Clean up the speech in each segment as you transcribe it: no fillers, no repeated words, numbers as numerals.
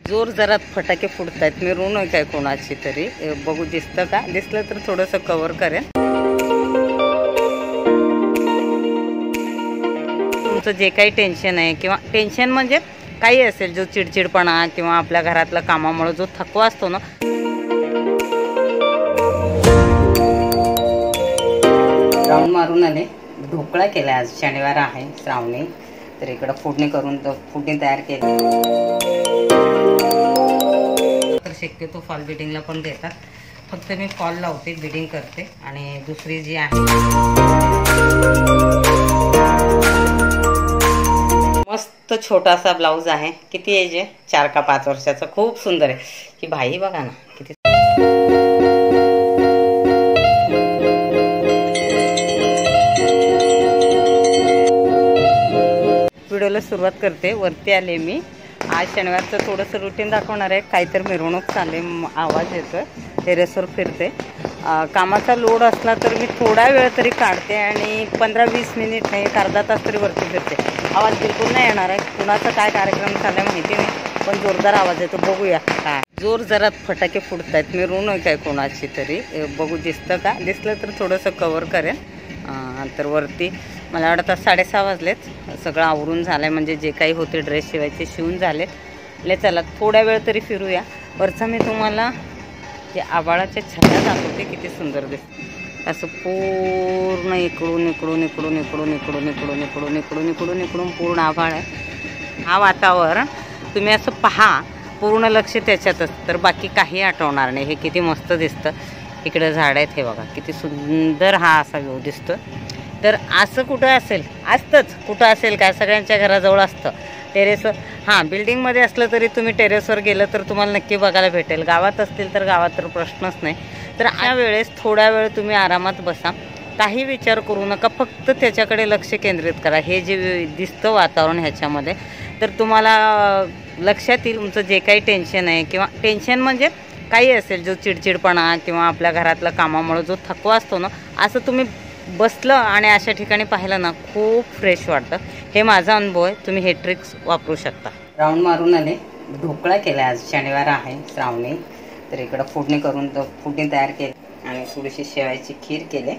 जोर जरात फटाके फुटतायत. मिरवणूक आहे काय कोणाची तरी. बघू दिसतं का? दिसलं तर थोडंसं कव्हर करेन. तुमचं जे काही टेन्शन आहे किंवा टेन्शन म्हणजे काही असेल, जो चिडचिडपणा किंवा आपल्या घरातल्या कामामुळे जो थकवा असतो ना, राऊंड मारून आले. ढोकळा केला. आज शनिवार आहे, श्रावणी. तर इकडं फोडणी करून फोडणी तयार केली. तर शक्यतो फॉल बिडिंगला पण देतात. फक्त मी फॉल लावते, बिडिंग करते. आणि दुसरी जी आहे मस्त छोटासा ब्लाऊज आहे. किती एज आहे? 4 का 5 वर्षाचा. खूप सुंदर आहे. ही बाई बघा ना किती. व्हिडिओला सुरुवात करते. वरती आले मी. आज शनिवारचं थोडंसं रुटीन दाखवणार आहे. काहीतरी मिरवणूक चालले, आवाज येतोय. टेरेसवर फिरते. कामाचा लोड असला तर मी थोडा वेळ तरी काढते आणि 15-20 मिनिट नाही, एक अर्धा तास तरी वरती फिरते. आवाज बिलकुल नाही येणार आहे. कुणाचा काय कार्यक्रम चाललाय माहिती नाही, पण जोरदार आवाज येतो. बघूया काय. जोर जरात फटाके फुटतायत. मिरवणूक आहे कोणाची तरी. बघू दिसतं का? दिसलं तर थोडंसं कव्हर करेन. तर वरती मला वाटतं 6:30 वाजलेत. सगळं आवरून झालं आहे, म्हणजे जे काही होते ड्रेस शिवायचे शिवून झालेत. चला थोड्या वेळ तरी फिरूया. वरचा मी तुम्हाला जे आभाळाच्या छाया दाखवते, किती सुंदर दिसतं. असं पूर्ण इकडून इकडून इकडून इकडून इकडून इकडून इकडून इकडून इकडून इकडून पूर्ण आभाळ आहे. हा वातावरण तुम्ही असं पहा, पूर्ण लक्ष त्याच्यातच, तर बाकी काही आठवणार नाही. हे किती मस्त दिसतं. इकडे झाड आहेत, हे बघा किती सुंदर हा असा व्ह्यू दिसतो. तर असं कुठं असेल, असतंच. कुठं असेल काय, सगळ्यांच्या घराजवळ असतं टेरेसवर. हां, बिल्डिंगमध्ये असलं तरी तुम्ही टेरेसवर गेलं तर तुम्हाला नक्की बघायला भेटेल. गावात असतील तर गावात तर प्रश्नच नाही. तर या वेळेस थोड्या वेळ तुम्ही आरामात बसा. काही विचार करू नका, फक्त त्याच्याकडे लक्ष केंद्रित करा. हे जे दिसतं वातावरण ह्याच्यामध्ये, तर तुम्हाला लक्षात येईल तुमचं जे काही टेन्शन आहे किंवा टेन्शन म्हणजे काही असेल, जो चिडचिडपणा किंवा आपल्या घरातल्या कामामुळे जो थकवा असतो ना, असं तुम्ही बसलं आणि अशा ठिकाणी पाहिलं ना, खूप फ्रेश वाटतं. हे माझा अनुभव आहे. तुम्ही हे ट्रिक्स वापरू शकता. राऊंड मारून आले. ढोकळा केला. आज शनिवार आहे, श्रावणी. तर इकडं फोडणी करून फोडणी तयार केली आणि थोडीशी शेवायची खीर केली.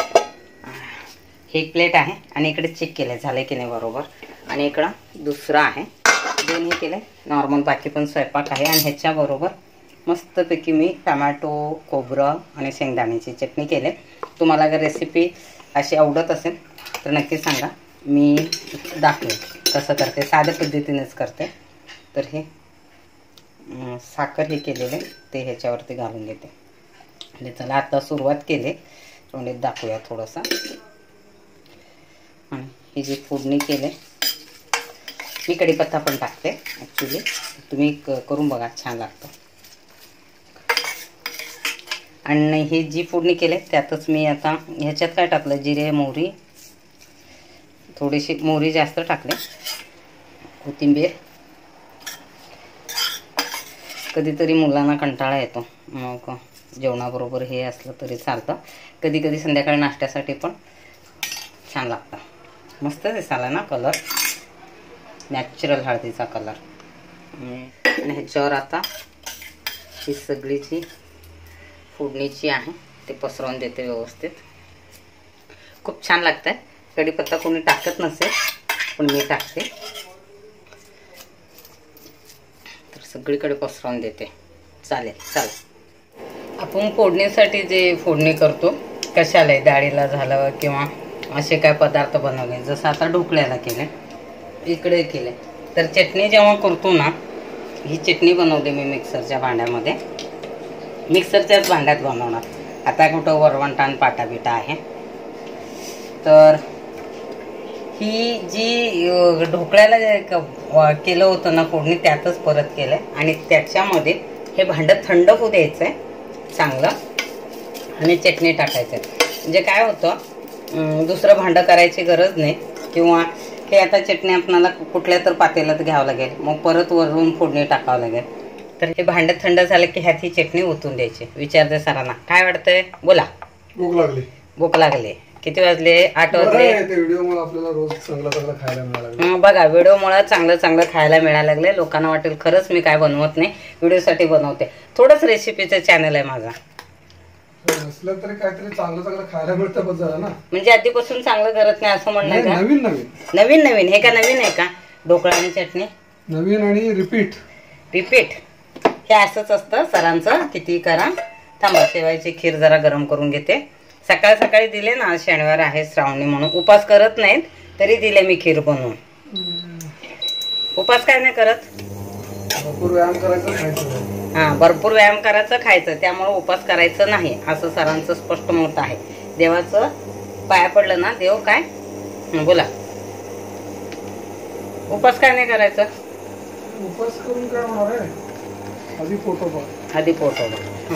हे एक प्लेट आहे आणि इकडे चेक केलं झालं की नाही बरोबर. आणि इकडं दुसरं आहे. दोन्ही केले नॉर्मल. बाकी पण स्वयंपाक आहे. आणि ह्याच्याबरोबर मस्तपैकी मी टमॅटो, खोबरं आणि शेंगदाण्याची चटणी केले. तुम्हाला जर रेसिपी अशी आवडत असेल तर नक्की सांगा, मी दाखवेन कसं करते. साध्या पद्धतीनेच करते. तर हे साखर हे केलेले ते ह्याच्यावरती घालून घेते. म्हणजे चला आता सुरुवात केली, तोंडीत दाखवूया थोडंसं. आणि ही जी फोडणी केले, मी कढीपत्ता पण टाकते ॲक्च्युली. तुम्ही करून बघा, छान लागतं. आणि ही जी फोडणी केली त्यातच मी आता ह्याच्यात काय टाकलं, जिरे, मोहरी, थोडीशी मोहरी जास्त टाकले, कोथिंबीर. कधीतरी मुलांना कंटाळा येतो, मग जेवणाबरोबर हे असलं तरी चालतं. कधी कधी संध्याकाळी नाश्त्यासाठी पण छान लागतं. मस्त दिसायला ना कलर, नॅचरल हळदीचा कलर. आणि ह्याच्यावर आता ही सगळी जी फोडणीची आहे ते पसरवून देते व्यवस्थित. खूप छान लागतं आहे. कढीपत्ता कोणी टाकत नसेल पण मी टाकते. तर सगळीकडे पसरवून देते. चालेल. चला, आपण फोडणीसाठी जे फोडणी करतो, कशाला, डाळीला झालं किंवा असे काय पदार्थ बनवले, जसं आता ढोकळ्याला केले, इकडे केले. तर चटणी जेव्हा करतो ना, ही चटणी बनवली मी मिक्सरच्या भांड्यामध्ये. मिक्सरच्याच भांड्यात बनवणार. आता कुठं वरवंटा पाटा बिटा आहे. तर ही जी ढोकळ्याला केलं होतं ना फोडणी, त्यातच परत केलं. आणि त्याच्यामध्ये हे भांडं थंड होऊ द्यायचं आहे चांगलं. आणि चटणी टाकायचं आहे. म्हणजे काय होतं, दुसरं भांडं करायची गरज नाही. किंवा हे आता चटणी आपल्याला कुठल्या तर पातेल्यात घ्यावं लागेल, मग परत वरून फोडणी टाकावं लागेल. तर हे भांडं थंड झालं की ह्यात ही चटणी ओतून द्यायची. विचारते सरांना, काय वाटतंय? बोला. भूक लागली. भूक लागली. किती वाजले? 8 वाजले. व्हिडिओमुळे आपल्याला रोज चांगलं चांगलं खायला मिळालं. बघा, व्हिडिओमुळे चांगलं चांगलं खायला मिळायला लागले. लोकांना वाटेल खरंच मी काय बनवत नाही, व्हिडिओसाठी बनवते. थोडंच रेसिपीचं चॅनल आहे माझा. नसलं तरी काहीतरी चांगलं चांगलं खायला मिळतं बस झालं ना. म्हणजे आधीपासून चांगलं करत नाही असं म्हणणं का? नवीन नवीन नवीन नवीन. हे का नवीन आहे का? ढोकळा आणि चटणी नवीन आणि रिपीट. हे असंच असतं सरांचं, किती करा. थांबा, शेवायची खीर जरा गरम करून घेते. सकाळ सकाळी दिले ना, आज शनिवार आहे श्रावणी म्हणून उपास करत नाहीत तरी दिले मी खीर बनवून. उपास काय नाही करत, भरपूर व्यायाम करायचं खायचं. हा, भरपूर व्यायाम करायचं खायचं, त्यामुळे उपास करायचं नाही असं सरांचं स्पष्ट मत आहे. देवाचं पाया पडलं ना, देव काय बोला, उपास काय नाही करायचं. उपास करून काय होणार आहे? आधी पोटोबा.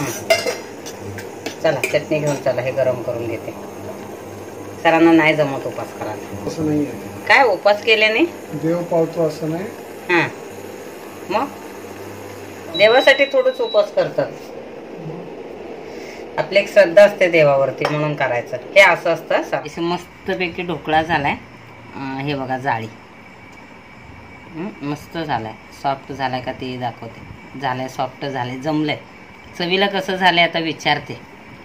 चला चटणी घेऊन चला, हे गरम करून घेते. सरांना नाही जमत उपास करायला. असं नाहीये, काय उपास केल्याने देव पावतो असं नाही. हा, मग देवासाठी थोडंच उपास करतात. आपली एक श्रद्धा असते देवावरती म्हणून करायचं. हे असं असतं. मस्तपैकी ढोकळा झालाय. हे बघा जाळी मस्त झालाय, सॉफ्ट झालाय का ते दाखवते. झालंय, सॉफ्ट झालंय, जमलंय. चवीला कसं झालंय आता विचारते.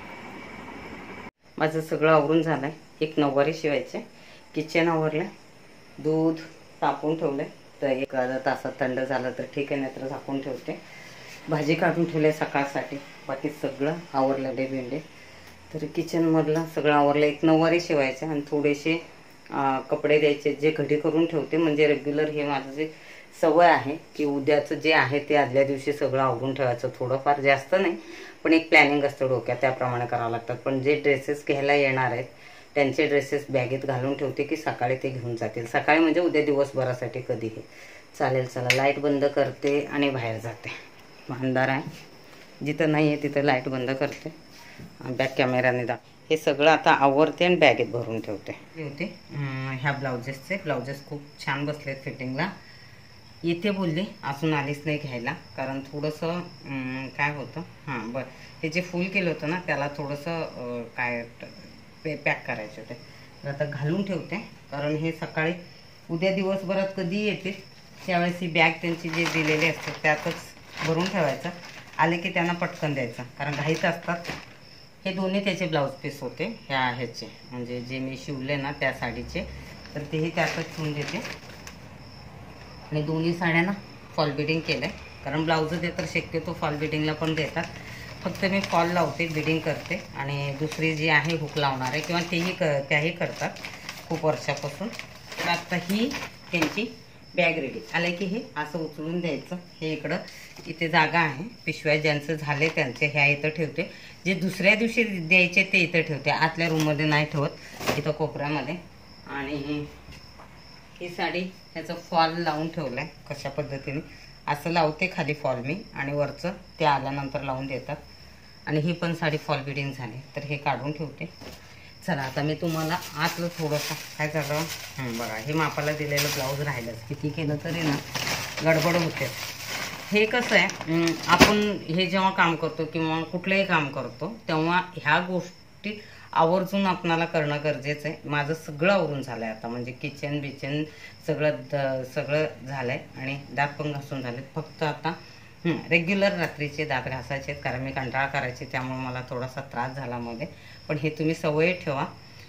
माझं सगळं आवरून झालंय. एक नऊवारी शिवायचे, किचन आवरलंय, दूध तापून ठेवलंय. तर एक अर्धा तासात थंड झालं तर ठीक आहे, नाहीतर झाकून ठेवते. भाजी काढून ठेवले सकाळसाठी. बाकी सगळं आवरलेले भेंडे. तर किचनमधलं सगळं आवरलं. एक नऊवारी शिवायचे आणि थोडेसे कपडे द्यायचे जे घडी करून ठेवते. म्हणजे रेग्युलर हे माझं जे सवय आहे की उद्याचं जे आहे ते आदल्या दिवशी सगळं आवरून ठेवायचं. थोडंफार, जास्त नाही, पण एक प्लॅनिंग असतं डोक्यात, त्याप्रमाणे करावं लागतात. पण जे ड्रेसेस घ्यायला येणार आहेत त्यांचे ड्रेसेस बॅगेत घालून ठेवते की सकाळी ते घेऊन जातील. सकाळी म्हणजे उद्या दिवसभरासाठी कधीही चालेल. चला, लाईट बंद करते आणि बाहेर जाते. अंधार आहे, जिथं नाही आहे तिथं लाईट बंद करते. बॅक कॅमेराने हे सगळं आता आवरते आणि बॅगेत भरून ठेवते. ह्या ब्लाउजेस खूप छान बसलेत फिटिंगला. इथे बोलले अजून आलीच नाही घ्यायला, कारण थोडंसं काय होतं, हां बरं, हे जे फुल केलं होतं ना त्याला थोडंसं काय पॅक करायचे होते. तर आता घालून ठेवते, कारण हे सकाळी उद्या दिवसभरात कधी येतील त्यावेळेस ही बॅग त्यांची जे दिलेली असते त्यातच भरून ठेवायचं. आले की त्यांना पटकन द्यायचं, कारण घाईत असतात. हे दोन्ही त्याचे ब्लाऊज पीस होते ह्या ह्याचे, म्हणजे जे मी शिवले ना त्या साडीचे, तर तेही त्यातच ठेवून देते. आणि दोन्ही साड्यांना फॉल बिडिंग केलं आहे, कारण ब्लाऊज दे तर शक्यतो फॉल बिडिंगला पण देतात. फक्त मी फॉल लावते, बिडिंग करते. आणि दुसरी जी आहे हुक लावणार आहे, किंवा त्याही करतात खूप वर्षापासून. तर आता ही त्यांची बॅग रेडी. आलं की हे असं उचलून द्यायचं. हे इथे जागा आहे, पिशव्या ज्यांचं झाले त्यांचे ह्या इथं ठेवते. जे दुसऱ्या दिवशी द्यायचे ते इथं ठेवते, आतल्या रूममध्ये नाही ठेवत, इथं कोपऱ्यामध्ये. आणि ही साडी ह्याचं फॉल लावून ठेवलं आहे. कशा पद्धतीने असं लावते खाली फॉल मी, आणि वरचं ते आल्यानंतर लावून देतात. आणि ही पण साडी फॉल बिडिंग झाली, तर हे काढून ठेवते. चला, आता मी तुम्हाला आतलं थोडंसं काय झालं बघा. हे मापाला दिलेलं ब्लाऊज राहिलंच, किती केलं तरी ना गडबड होते. हे कसं आहे, आपण हे जेव्हा काम करतो किंवा कुठलंही काम करतो तेव्हा ह्या गोष्टी आवर्जून आपणाला करणं गरजेचं आहे. माझं सगळं आवरून झालं आहे आता, म्हणजे किचन बिचन सगळं झालं आहे. आणि दात पण घासून झालेत. फक्त आता रेग्युलर रात्रीचे दात घासायचे आहेत, कारण मी कंटाळा करायचे, त्यामुळे मला थोडासा त्रास झाला मध्ये. पण हे तुम्ही सवय ठेवा.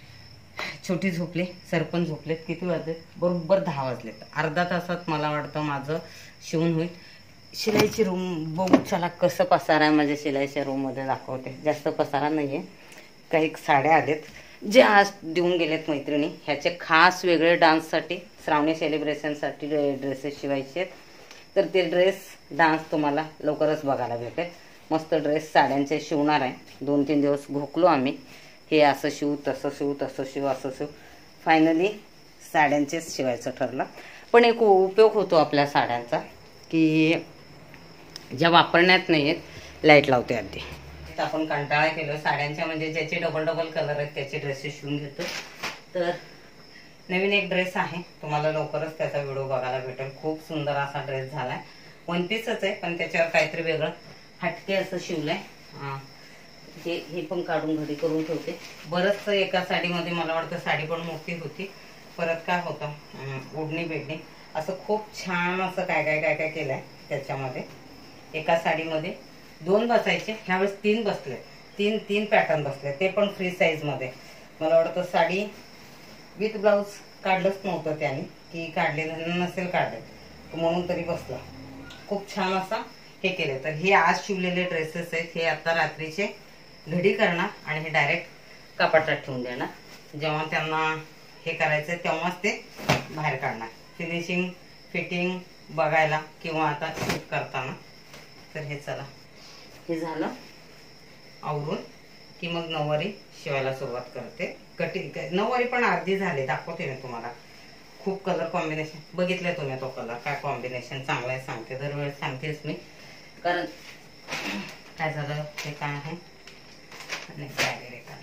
छोटी झोपले, सरपण झोपलेत. किती वाजलेत? बरोबर 10 वाजलेत. अर्धा तासात मला वाटतं माझं शिवून होईल. शिलाईची रूम बघू चला कसं पसारा आहे. माझ्या शिलाईच्या रूममध्ये दाखवते. जास्त पसारा नाही आहे. काही साड्या आलेत जे आज देऊन गेलेत मैत्रिणी. ह्याचे खास वेगळे डान्ससाठी, श्रावणी सेलिब्रेशनसाठी ड्रेसेस शिवायचे आहेत. तर ते डान्स तुम्हाला लवकरच बघायला भेटेल. मस्त ड्रेस साड्यांचे शिवणार आहे. 2-3 दिवस घोकलो आम्ही, हे असं शिव तसं शिव तसं शिव असं शिव. फायनली साड्यांचेच शिवायचं ठरलं. पण एक उपयोग होतो आपल्या साड्यांचा, की ज्या वापरण्यात नाही आहेत लाईट लावते आधी. आपण कंटाळा केलो साड्यांच्या, म्हणजे ज्याचे डबल कलर आहेत त्याचे ड्रेसेस शिवून घेतो. तर नवीन एक ड्रेस आहे, तुम्हाला लवकरच त्याचा व्हिडिओ बघायला भेटेल. खूप सुंदर असा ड्रेस झालाय. 1 पीसच आहे, पण त्याच्यावर काहीतरी वेगळं हटके असं शिवलंय. हे पण काढून घडी करून ठेवते. बरंच एका साडीमध्ये मला वाटतं साडी पण मोठी होती. परत काय होतं ओढणी बेडणी असं खूप छान असं काय काय काय काय केलंय त्याच्यामध्ये. एका साडीमध्ये 2 बसायचे, ह्यावेळेस 3 बसले. 3 पॅटर्न बसले, ते पण फ्री साईज मध्ये. मला वाटतं साडी विथ ब्लाऊज काढलंच नव्हतं त्याने, की काढलेलं नसेल काढले म्हणून तरी बसला. खूप छान असा हे केले. तर हे आज शिवलेले ड्रेसेस आहेत. हे आता रात्रीचे घडी करणार आणि हे डायरेक्ट कपाटात ठेवून देणार. जेव्हा त्यांना हे करायचं तेव्हाच ते बाहेर काढणार. फिनिशिंग फिटिंग बघायला किंवा आता शूट करताना. तर हे चला, हे झालं आवरून की मग नऊवारी शिवायला सुरुवात करते. कटिंग नऊवारी पण अर्धी झाली, दाखवते मी तुम्हाला. खूप कलर कॉम्बिनेशन बघितले तुम्ही, तो कलर काय कॉम्बिनेशन चांगला आहे सांगते, दरवेळेस सांगतेच मी. कारण काय झालं ते काय आहे आणि काय रे काय.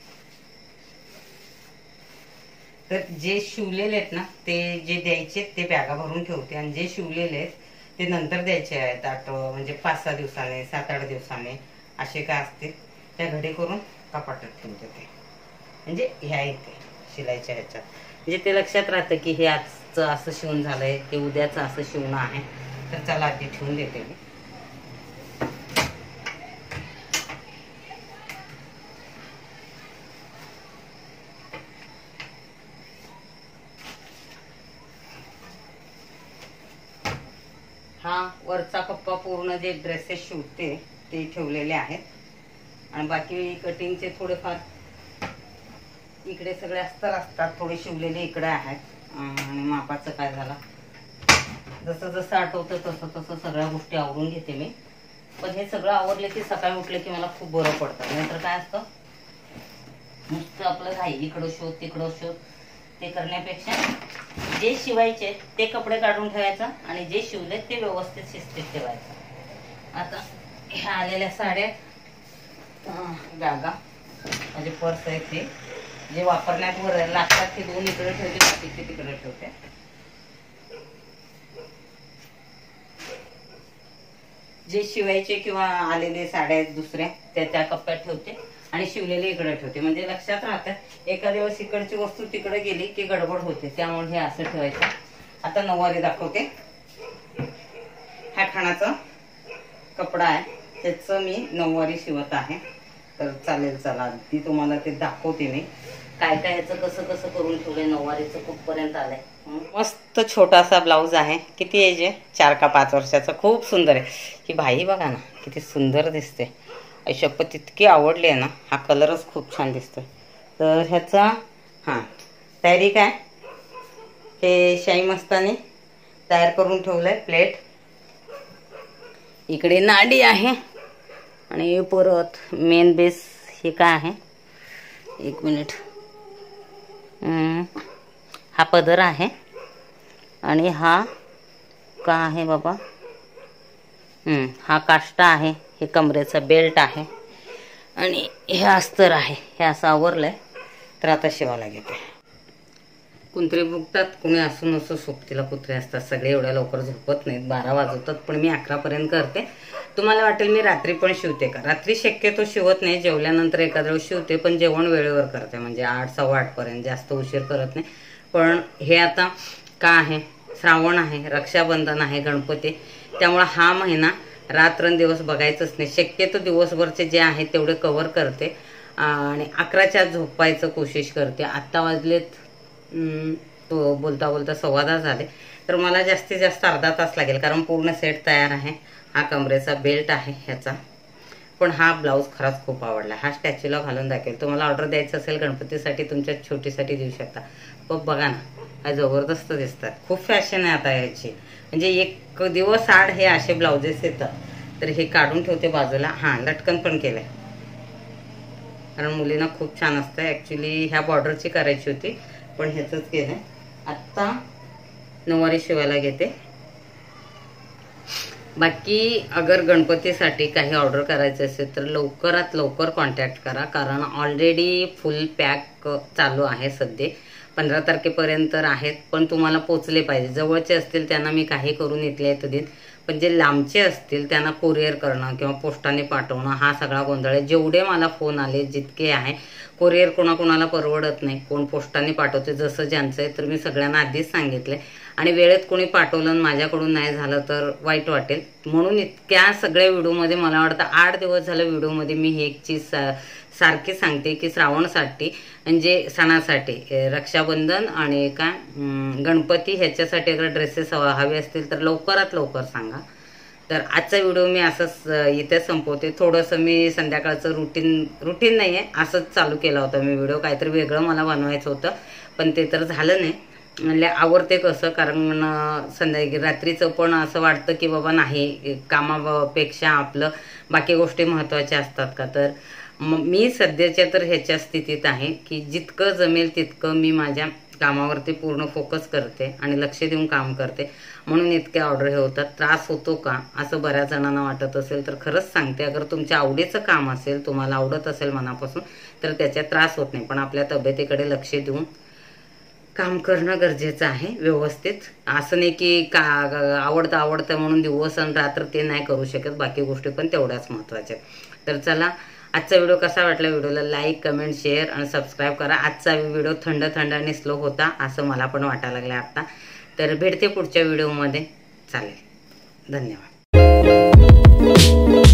तर जे शिवलेले आहेत ना ते जे द्यायचे ते बॅगा भरून ठेवते, आणि जे शिवलेले आहेत ते नंतर द्यायचे आहेत. म्हणजे 5-6 दिवसाने 7-8 दिवसाने असे काय असतील त्या घडी करून कपाटात ठेवते ते. म्हणजे ह्या येते शिलाईच्या ह्याच्यात, म्हणजे ते लक्षात राहतं की हे आजचं असं शिवून झालंय, ते उद्याचं असं शिवणं आहे. तर चला आधी ठेवून देते मी. हा वरचा कप्पा पूर्ण जे ड्रेसेस शिवते ते ठेवलेले आहेत, आणि बाकी कटिंगचे थोडेफार इकडे सगळे अस्तर असतात, थोडे शिवलेले इकडे आहेत. आणि मापाचं काय झालं जसं जसं आठवतं तसं तसं सगळ्या गोष्टी आवरून घेते मी. पण हे सगळं आवरले की सकाळी उठले की मला खूप बरं पडतं. नाहीतर काय असतं नुसतं आपलं घाई, इकडं शोध तिकडं शोध, ते करण्यापेक्षा जे शिवायचे ते कपडे काढून ठेवायचं आणि जे शिवले ते व्यवस्थित शिस्तीत ठेवायचं. आता ह्या आलेल्या साड्या, बॅगा, म्हणजे पर्स आहे ते जे वापरण्यात वर लागतात ते 2 इकडे ठेवते, बाकीचे तिकडे ठेवते. जे शिवायचे किंवा आलेले साड्या आहेत दुसऱ्या त्या कप्प्यात ठेवते आणि शिवलेले इकडे ठेवते. म्हणजे लक्षात राहतं, एका दिवस इकडची वस्तू तिकडे गेली की गडबड होते, त्यामुळे हे असं ठेवायचं. आता नऊवारी दाखवते. ह्या खाणाचा कपडा आहे, त्याचं मी नऊवारी शिवत आहे. तर चालेल चला ती तुम्हाला ते दाखवते मी काय काय ह्याचं कसं कसं करून ठेवलंय. नऊवारीचं कुठपर्यंत आलंय. मस्त छोटासा ब्लाऊज आहे. किती एज आहे? 4 का 5 वर्षाचा. खूप सुंदर आहे. ही बाई बघा ना किती सुंदर दिसते. शपथ इतकी आवडली आहे ना. हा कलरच खूप छान दिसतोय. तर ह्याचा तयारी काय, हे शाई मस्तानी तयार करून ठेवलंय. प्लेट इकडे नाडी आहे, आणि परत मेन बेस हे काय आहे, 1 मिनिट, हा पदर आहे, आणि हा का आहे बाबा, हा काष्टा आहे, हे कमरेचा बेल्ट आहे, आणि हे अस्तर आहे. हे असं आवरलंय. तर आता शिवायला घेते. कुंत्रे भुकतात, कुणी असू नसू सोबतीला कुत्रे असतात. सगळे एवढ्या लवकर झोपत नाहीत, 12 वाजवतात, पण मी 11 पर्यंत करते. तुम्हाला वाटेल मी रात्री पण शिवते का, रात्री शक्यतो शिवत नाही. जेवल्यानंतर एखाद्या वेळेस शिवते, पण जेवण वेळेवर करते, म्हणजे 8, 8:15 पर्यंत. जास्त उशीर करत नाही. पण हे आता का आहे, श्रावण आहे, रक्षाबंधन आहे, गणपती, त्यामुळे हा महिना रात्रंदिवस बघायचंच नाही. शक्यतो दिवसभरचे जे आहेत तेवढे कव्हर करते, आणि 11च्या झोपायचं कोशिश करते. आत्ता वाजलेत तो बोलता बोलता 10:15 झाले. तर मला जास्तीत जास्त अर्धा तास लागेल, कारण पूर्ण सेट तयार आहे. हा कमरेचा बेल्ट आहे ह्याचा. पण हा ब्लाऊज खरंच खूप आवडला. हा स्टॅच्यूला घालून दाखवेल. तुम्हाला ऑर्डर द्यायचं असेल गणपतीसाठी, तुमच्या छोटीसाठी देऊ शकता. पण बघा ना, हा जबरदस्त दिसतात. खूप फॅशन आहे आता ह्याची. म्हणजे एक दिवस आड हे असे ब्लाउजेस येतात. तर हे काढून ठेवते बाजूला. लटकन पण केलंय, कारण मुलींना खूप छान असतं. ॲक्च्युली ह्या बॉर्डरची करायची होती, पण ह्याचंच केलंय. आत्ता नऊवारी शिवायला घेते. बाकी अगर गणपतीसाठी काही ऑर्डर करायचं असेल तर लवकरात लवकर कॉन्टॅक्ट करा, कारण ऑलरेडी फुल पॅक चालू आहे सध्या. 15 तारखेपर्यंत आहेत, पण तुम्हाला पोचले पाहिजे. जवळचे असतील त्यांना मी काही करून इथल्या इथं देईन, पण जे लांबचे असतील त्यांना कुरिअर करणं किंवा पोस्टाने पाठवणं हा सगळा गोंधळ आहे. जेवढे मला फोन आले जितके आहे, कुरिअर कोणाकोणाला परवडत नाही, कोण पोस्टाने पाठवते जसं ज्यांचं आहे. तर मी सगळ्यांना आधीच सांगितले आणि वेळेत कोणी पाठवलं आणि माझ्याकडून नाही झालं तर वाईट वाटेल. म्हणून इतक्या सगळ्या व्हिडिओमध्ये मला वाटतं 8 दिवस झालं व्हिडिओमध्ये मी ही एक चीज सारखी सांगते की श्रावणसाठी म्हणजे सणासाठी रक्षाबंधन आणि काय गणपती ह्याच्यासाठी अगर ड्रेसेस हवे असतील तर लवकरात लवकर सांगा. तर आजचा व्हिडिओ मी असंच इथे संपवते. थोडंसं मी संध्याकाळचं रुटीन नाही आहे, असंच चालू केला होता मी व्हिडिओ. काहीतरी वेगळं मला बनवायचं होतं पण ते तर झालं नाही. म्हणजे आवडते कसं, कारण रात्रीचं पण असं वाटतं की बाबा नाही, कामापेक्षा आपलं बाकी गोष्टी महत्त्वाच्या असतात का. तर मी सध्याच्या तर ह्याच्या स्थितीत आहे की जितकं जमेल तितकं मी माझ्या कामावरती पूर्ण फोकस करते आणि लक्ष देऊन काम करते. म्हणून इतके ऑर्डर हे होतात. त्रास होतो का असं बऱ्याच जणांना वाटत असेल तर खरंच सांगते, अगर तुमच्या आवडीचं काम असेल, तुम्हाला आवडत असेल मनापासून, तर त्याच्यात त्रास होत नाही. पण आपल्या तब्येतीकडे लक्ष देऊन काम करणं गरजेचं आहे व्यवस्थित. असं नाही की आवडतं म्हणून दिवस आणि रात्र ते नाही करू शकत, बाकी गोष्टी पण तेवढ्याच महत्त्वाच्या. तर चला, आजचा व्हिडिओ कसा वाटला, व्हिडिओला लाईक, कमेंट, शेअर आणि सबस्क्राईब करा. आजचा व्हिडिओ थंड आणि स्लो होता असं मला पण वाटायला लागलं आता. तर भेटते पुढच्या व्हिडिओमध्ये. चालेल, धन्यवाद.